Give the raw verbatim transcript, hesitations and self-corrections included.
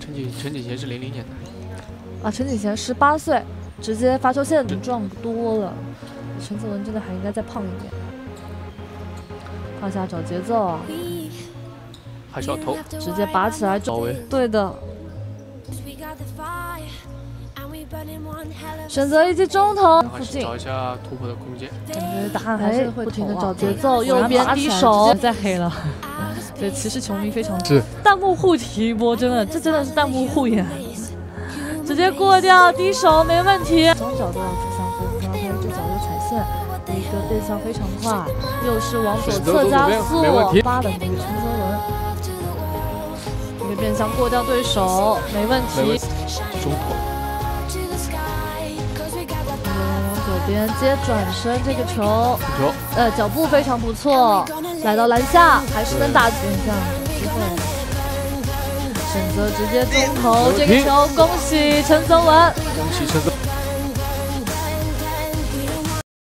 陈锦陈锦贤是零零年的啊，陈锦贤十八岁，直接发球线壮多了。陈泽文真的还应该再胖一点。胯下找节奏啊， 还是要投， 直接拔起来到位。 对的。选择一记中投附近， 找一下突破的空间。 感觉答案还是会不停的找节奏，右边低手再黑了。对，其实球迷非常是弹幕互提一波，真的，这真的是弹幕互演，直接过掉低手没问题。从角度要指向对方，他的这脚右踩线，一个变向非常快，又是往左侧加速，八的那个陈泽文，一个变向过掉对手，没问题。 中投。 往左边接转身这个球， 球， 呃，脚步非常不错，来到篮下还是能打进，这样有机会。选择直接中投这个球，恭喜陈泽文， 恭喜陈泽。